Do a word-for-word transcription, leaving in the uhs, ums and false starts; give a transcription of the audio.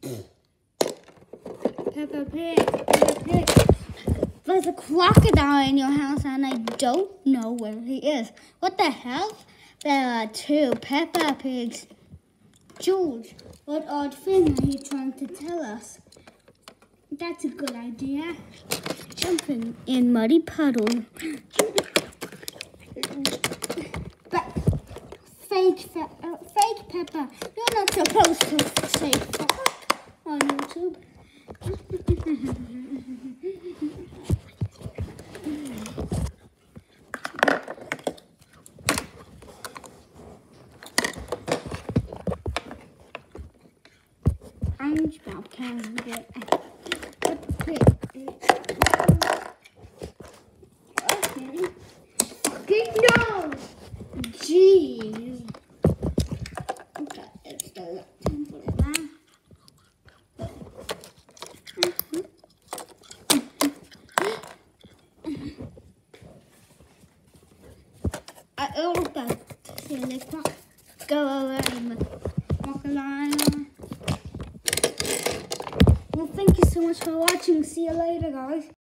Peppa Pig, Peppa Pig. There's a crocodile in your house and I don't know where he is. What the hell? There are two Peppa Pigs. George, what odd thing are you trying to tell us? That's a good idea. Jumping in muddy puddle. But fake, fa uh, fake Peppa. You're not supposed to say fuck on YouTube. I'm about counting it. Okay. Fucking no! Jeez. Okay, it's the left hand for that. I ordered that silly crap. Go away, Macarena. Well, thank you so much for watching. See you later, guys.